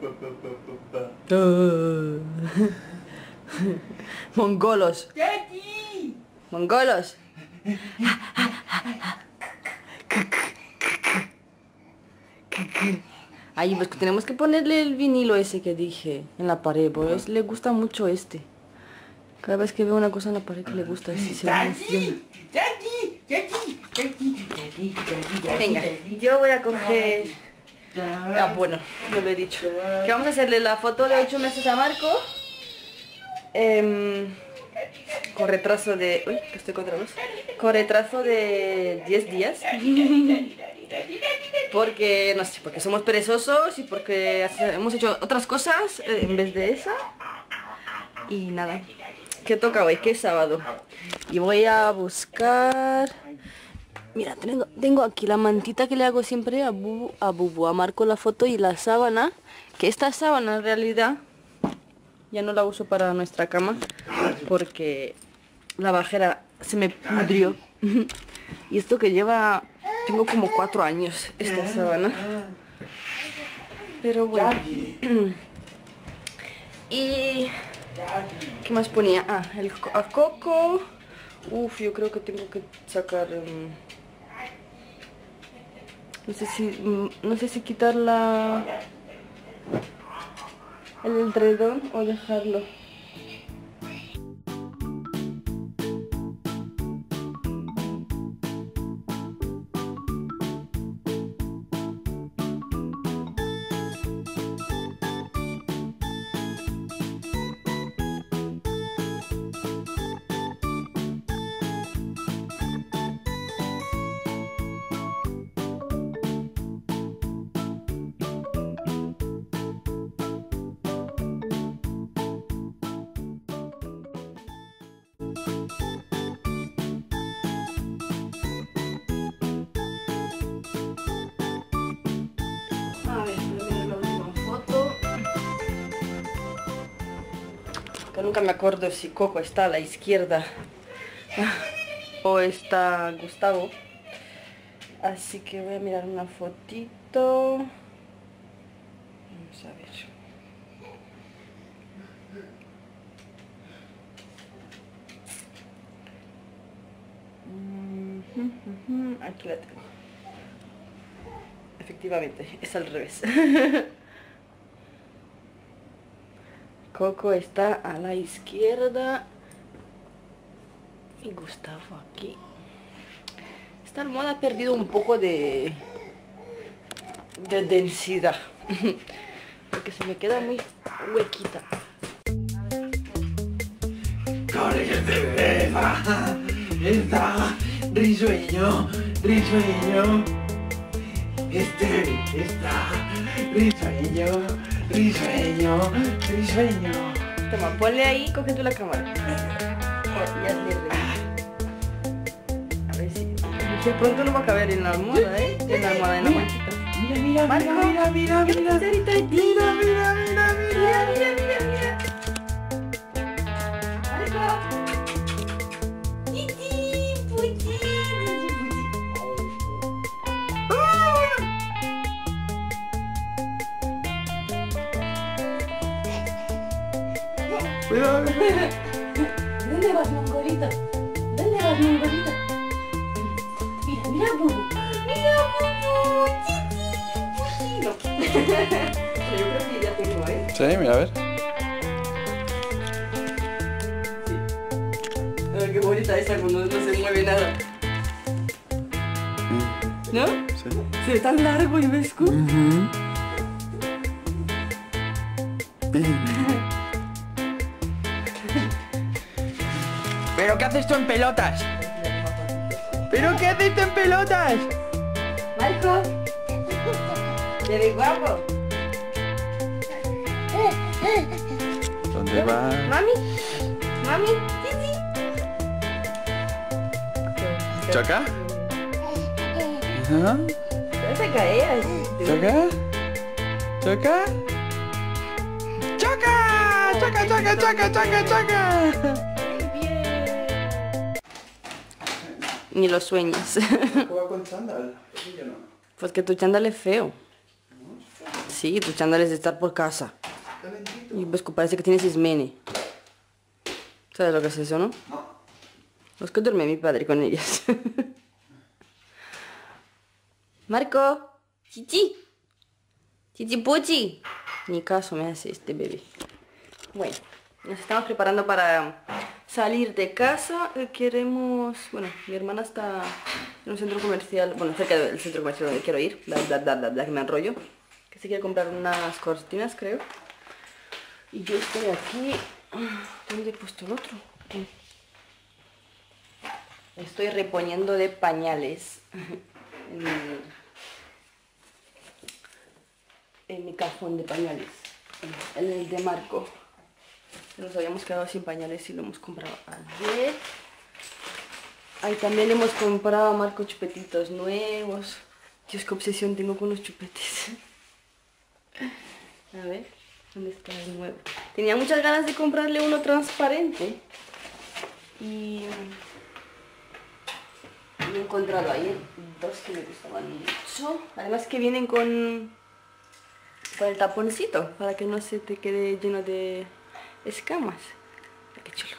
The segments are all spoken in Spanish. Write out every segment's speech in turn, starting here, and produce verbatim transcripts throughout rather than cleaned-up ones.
Mongolos. Mongolos. Ay, pues que tenemos que ponerle el vinilo ese que dije en la pared, porque le gusta mucho este. Cada vez que veo una cosa en la pared que le gusta, así se emociona. Venga, yo voy a coger... Ah, bueno, no lo he dicho. Que vamos a hacerle la foto de ocho meses a Marco. Eh, con retraso de... Uy, que estoy contra luz. Con retraso de diez días. Porque, no sé, porque somos perezosos y porque hemos hecho otras cosas en vez de esa. Y nada. ¿Qué toca hoy? ¿Qué es sábado? Y voy a buscar... Mira, tengo, tengo aquí la mantita que le hago siempre a Bubu, a Bubu, a Marco la foto y la sábana. Que esta sábana en realidad ya no la uso para nuestra cama porque la bajera se me pudrió. Y esto que lleva, tengo como cuatro años esta sábana. Pero bueno. Y... ¿qué más ponía? Ah, el a Coco. Uf, yo creo que tengo que sacar... Um, no sé si... Um, no sé si quitar la... el edredón o dejarlo. A ver, primero la última foto. Que nunca me acuerdo si Coco está a la izquierda o está Gustavo. Así que voy a mirar una fotito. Vamos a ver. Aquí la tengo. Efectivamente, es al revés. Coco está a la izquierda y Gustavo aquí. Esta almohada ha perdido un poco de, de densidad porque se me queda muy huequita. ¡Corre que te beba! Está risueño, risueño. Este está risueño, risueño, risueño. Toma, ponle ahí, coge tú la cámara. Y hazle re. A ver si... De pronto no va a caber en la almohada, ¿eh? En la almohada, en la mantita. Mira, mira, Marco, mira, mira, mira, mira. Mira, mira, Mira, mira, mira, mira. mira, mira, mira. Marco. Titi, puti, Cuidado, cuidado. ¿Dónde vas, mongolito? ¿Dónde vas, mongolito? Mira, mira, Bubu. Mira, Bubu. Titi, puti. No. Yo creo que ya tengo, ¿eh? Sí, mira, a ver. Oh, qué bonita esa cuando no se mueve nada. ¿No? Sí. Se ve tan largo y vesco. Uh-huh. ¿Pero qué haces tú en pelotas? ¿Pero qué haces tú en pelotas? Marco, te ves guapo. ¿Dónde vas? Mami, mami, Titi. ¿Choca? ¿Ah? Te vas a caer. ¿Choca? ¿Choca? ¡Choca! ¡Choca, choca, choca, choca, choca! Ni lo sueñes. ¿Juega con chándal? Yo no. Pues que tu chándal es feo. Sí, tus chándales de estar por casa. Y pues que parece que tienes ismene. ¿Sabes lo que es eso, no? No. Los que duerme mi padre con ellas. Marco, chichi. Chichi puchi. Ni caso me hace este bebé. Bueno, nos estamos preparando para salir de casa. Queremos... Bueno, mi hermana está en un centro comercial, bueno, cerca del centro comercial donde quiero ir. Bla, bla, bla, bla, bla, que me enrollo. Que se quiere comprar unas cortinas, creo. Y yo estoy aquí... ¿Dónde he puesto el otro? Estoy reponiendo de pañales en mi, en mi cajón de pañales, en el de Marco. Nos habíamos quedado sin pañales y lo hemos comprado ayer. Ahí también le hemos comprado a Marco chupetitos nuevos. Dios, qué obsesión tengo con los chupetes. A ver, ¿dónde está el nuevo? Tenía muchas ganas de comprarle uno transparente. Y... he encontrado ahí dos que me gustaban mucho. Además que vienen con, con el taponcito para que no se te quede lleno de escamas. Qué chulo.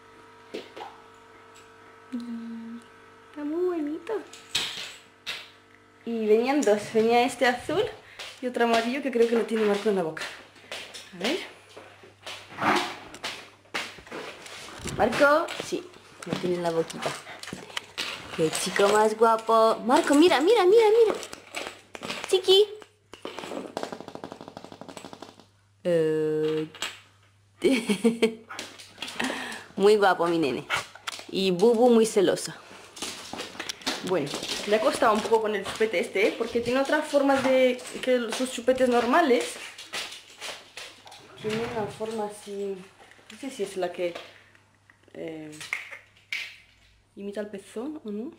Está muy bonito. Y venían dos. Venía este azul y otro amarillo que creo que lo tiene Marco en la boca. A ver. Marco, sí, lo tiene en la boquita. ¡Qué chico más guapo! Marco, mira, mira, mira, mira. Chiqui. Uh... muy guapo mi nene. Y Bubu muy celosa. Bueno, le ha costado un poco con el chupete este, ¿eh? Porque tiene otras formas de que sus chupetes normales. Tiene una forma así... No sé si es la que... Eh... ¿imita el pezón o no?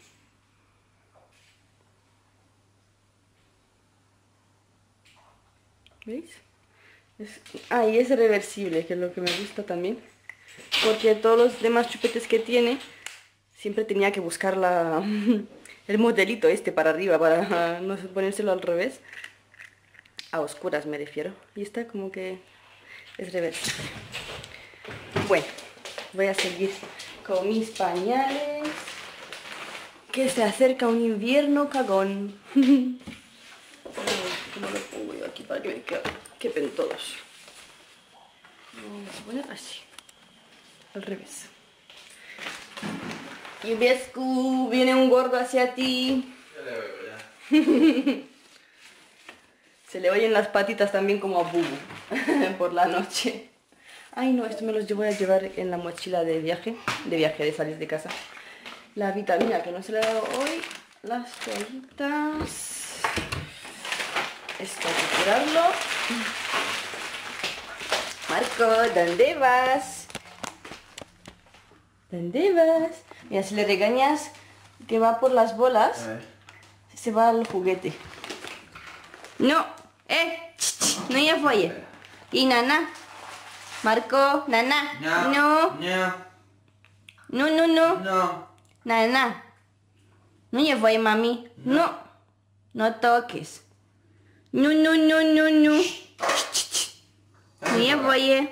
¿Veis? Es... Ah, y es reversible, que es lo que me gusta también. Porque todos los demás chupetes que tiene, siempre tenía que buscar la... el modelito este para arriba, para no ponérselo al revés. A oscuras me refiero. Y está como que es reversible. Bueno, voy a seguir con mis pañales, que se acerca un invierno cagón. ¿Cómo lo pongo yo aquí para que me quepen todos? Vamos a poner así, al revés. Y ves que viene un gordo hacia ti. Ya le oigo ya. Se le oyen las patitas también como a Bubu por la noche. Ay no, esto me los voy a llevar en la mochila de viaje, de viaje, de salir de casa. La vitamina que no se le ha dado hoy, las toallitas. Esto hay que tirarlo. Marco, ¿dónde vas? ¿Dónde vas? Mira, si le regañas que va por las bolas, se va al juguete. No, eh, ch, ch, no ya fue. Y nana. Marco, nana, no, no, no, no, no, no. Nana, no ya voy, mami, no. no, no toques, no, no, no, no, no, no ya voy,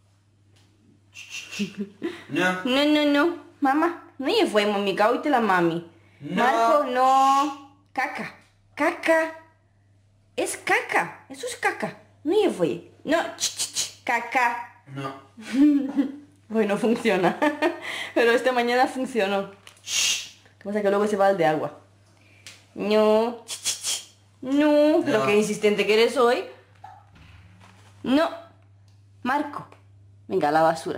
no, no, no, no, mamá, no ya voy, mami, cállate la mami, no. Marco, no, caca, caca, es caca, eso es caca, no ya voy, no, ch, ch, ch, caca. No. Bueno, funciona. Pero esta mañana funcionó. ¿Qué pasa? Que luego se va al de agua. No. No. Pero no. Qué insistente que eres hoy. No. Marco. Venga, a la basura.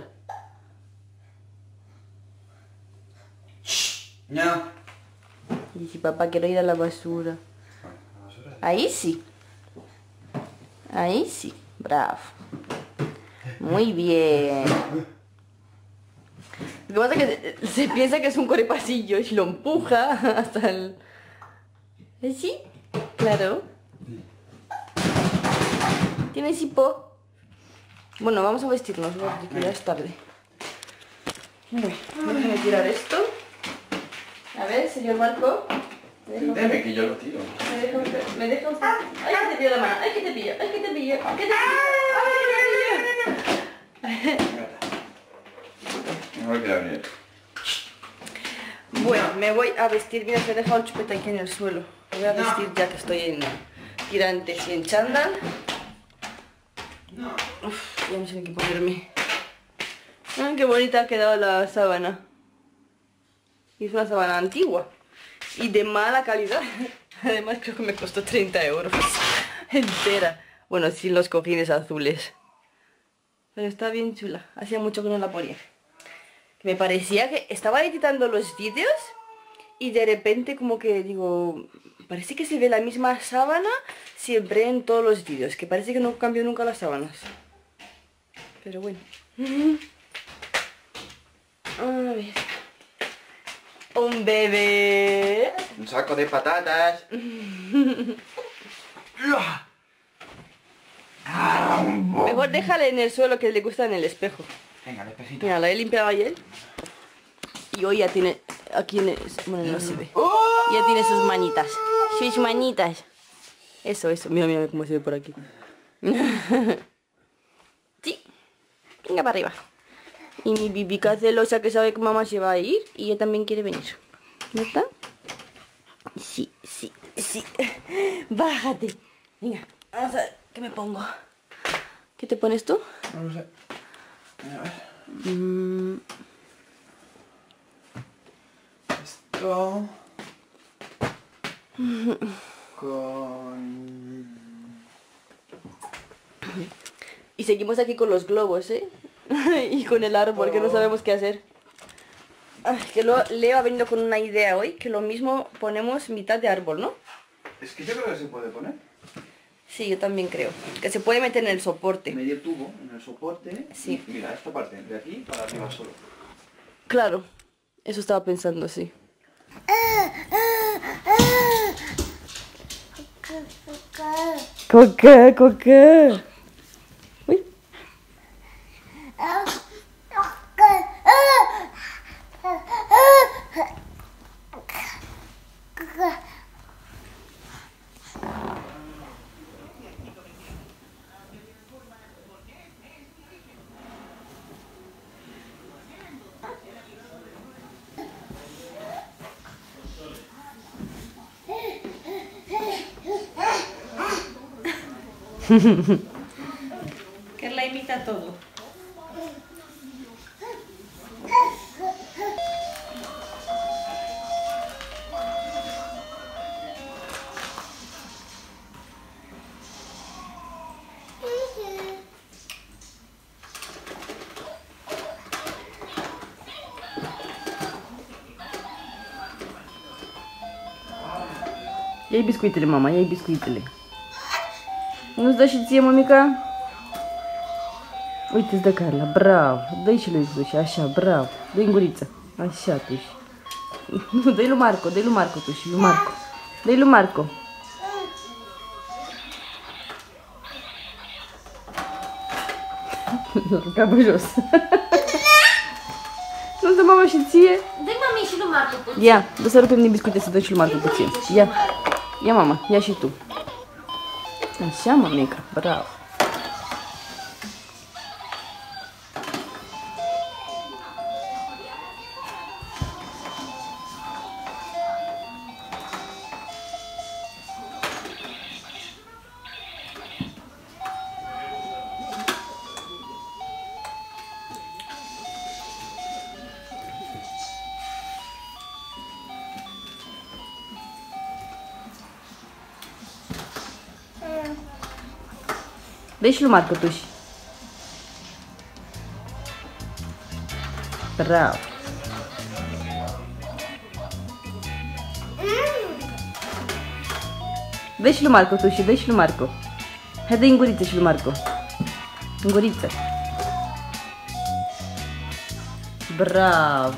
No. Y si papá quiere ir a la basura. Ahí sí. Ahí sí. Bravo. Muy bien. Lo que pasa es que se piensa que es un corepasillo y lo empuja hasta el... ¿Sí? Claro. ¿Tienes hipo? Bueno, vamos a vestirnos, porque ya es tarde. Bueno, déjame tirar esto. A ver, señor Marco. Deme que yo lo tiro. ¿Me deja usted? ¿Me deja usted? ¡Ay, que te pillo la mano! ¡Ay, que te pillo! ¡Ay, que te pillo! ¡Ay, que te pillo! ¡Ay, que te pillo! Mejor que la venir. Bueno, me voy a vestir. Mira, se he dejado el chupete aquí en el suelo. Me voy a vestir ya que estoy en tirantes y en chándal. No. Uf, ya no sé ni qué ponerme. Ay, qué bonita ha quedado la sábana. Y es una sábana antigua. Y de mala calidad. Además creo que me costó treinta euros. Entera. Bueno, sin los cojines azules. Pero está bien chula. Hacía mucho que no la ponía. Que me parecía que estaba editando los vídeos. Y de repente como que digo... Parece que se ve la misma sábana siempre en todos los vídeos. Que parece que no cambio nunca las sábanas. Pero bueno. A ver. Un bebé. Un saco de patatas. Mejor déjale en el suelo, que le gusta en el espejo. Venga, el espejito. Mira, la he limpiado ayer. Y hoy ya tiene... Aquí en el... Bueno, no se ve. Ya tiene sus manitas. Sus manitas. Eso, eso. Mira, mira cómo se ve por aquí. Sí. Venga para arriba. Y mi bibica celosa que sabe que mamá se va a ir. Y ella también quiere venir. ¿No está? Sí, sí, sí. Bájate. Venga, vamos a ver qué me pongo. ¿Qué te pones tú? No lo sé. A ver. Mm. Esto... Con... Y seguimos aquí con los globos, ¿eh? Y con el árbol, que no sabemos qué hacer. Ay, que lo, Leo ha venido con una idea hoy, que lo mismo ponemos mitad de árbol, ¿no? Es que yo creo que se puede poner. Sí, yo también creo. Que se puede meter en el soporte. Medio tubo en el soporte. Sí. Y mira, esta parte, de aquí para arriba solo. Claro, eso estaba pensando, sí. Coca, coca. Uy. Que la imita todo. Iei biscuitele, mama, iei biscuitele. Nu-ți dă și ție, mămica? Uite, îți dă Carla, bravo. Dă-i și lui Tuși, așa, bravo. Dă-i în guriță. Așa, Tuși. Nu, dă-i lui Marco, dă-i lui Marco, Tuși, lui Marco. Dă-i lui Marco. Capul jos. Nu-ți dă mama și ție? Dă-i mami și lui Marco puțin. Ia, dă să rupem din biscuite să dăm și lui Marco puțin. Ia, ia mama, ia și tu. Așa, mămica, bravo. Dă-i și lui Marco, Tuși. Bravo. Dă-i și lui Marco, Tuși, dă-i și lui Marco. Hai, dă-i în guriță și lui Marco. În guriță. Bravo.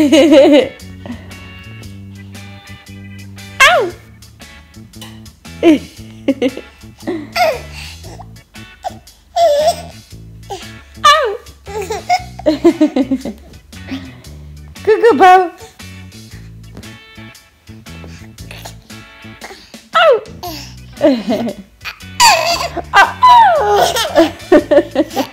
¡Au! ¡Au! Cucu Pau. ¡Au! ¡Ah!